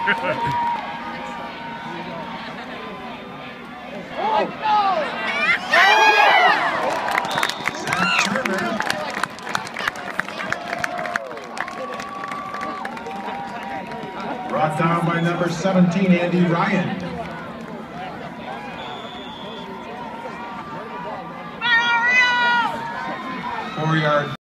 Brought down by number 17, Andy Ryan. 4-yard